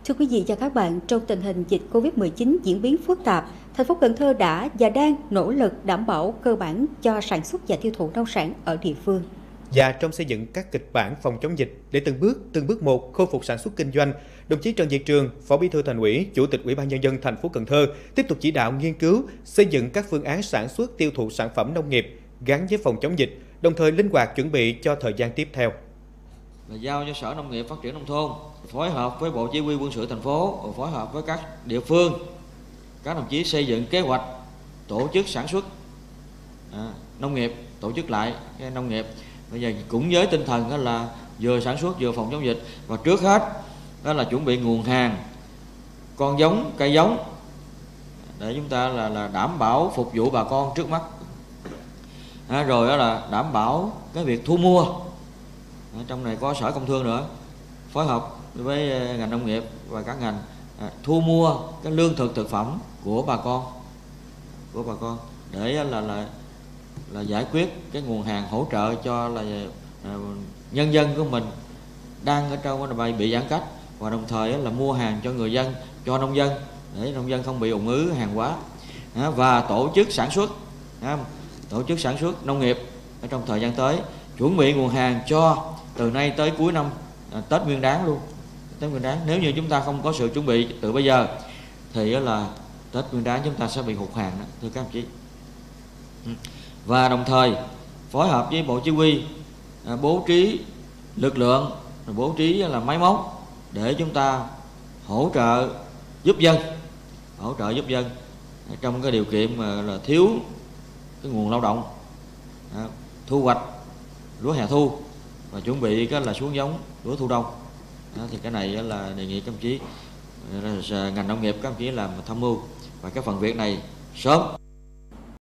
Thưa quý vị và các bạn, trong tình hình dịch Covid-19 diễn biến phức tạp, thành phố Cần Thơ đã và đang nỗ lực đảm bảo cơ bản cho sản xuất và tiêu thụ nông sản ở địa phương. Và trong xây dựng các kịch bản phòng chống dịch để từng bước một khôi phục sản xuất kinh doanh, đồng chí Trần Việt Trường, Phó Bí thư Thành ủy, Chủ tịch Ủy ban Nhân dân thành phố Cần Thơ tiếp tục chỉ đạo nghiên cứu xây dựng các phương án sản xuất tiêu thụ sản phẩm nông nghiệp gắn với phòng chống dịch, đồng thời linh hoạt chuẩn bị cho thời gian tiếp theo. Giao cho Sở Nông nghiệp Phát triển Nông thôn phối hợp với Bộ Chỉ huy Quân sự thành phố, phối hợp với các địa phương, các đồng chí xây dựng kế hoạch tổ chức sản xuất nông nghiệp, tổ chức lại cái nông nghiệp. Bây giờ cũng với tinh thần đó là vừa sản xuất vừa phòng chống dịch, và trước hết đó là chuẩn bị nguồn hàng, con giống, cây giống để chúng ta là đảm bảo phục vụ bà con trước mắt. Rồi đó là đảm bảo cái việc thu mua. Trong này có Sở Công Thương nữa, phối hợp với ngành nông nghiệp và các ngành thu mua cái lương thực thực phẩm của bà con để là giải quyết cái nguồn hàng hỗ trợ cho là nhân dân của mình đang ở trong bị giãn cách, và đồng thời là mua hàng cho người dân, cho nông dân để nông dân không bị ùn ứ hàng hóa, và tổ chức sản xuất nông nghiệp ở trong thời gian tới, chuẩn bị nguồn hàng cho từ nay tới cuối năm, Tết Nguyên đán luôn. Tết Nguyên đán nếu như chúng ta không có sự chuẩn bị từ bây giờ thì là Tết Nguyên đán chúng ta sẽ bị hụt hàng đó, thưa các đồng chí. Và đồng thời phối hợp với Bộ Chỉ huy bố trí lực lượng, bố trí là máy móc để chúng ta hỗ trợ giúp dân trong cái điều kiện mà là thiếu cái nguồn lao động, thu hoạch lúa hè thu và chuẩn bị cái là xuống giống lúa thu đông. Thì cái này là đề nghị các đồng chí ngành nông nghiệp các đồng chí làm tham mưu và cái phần việc này sớm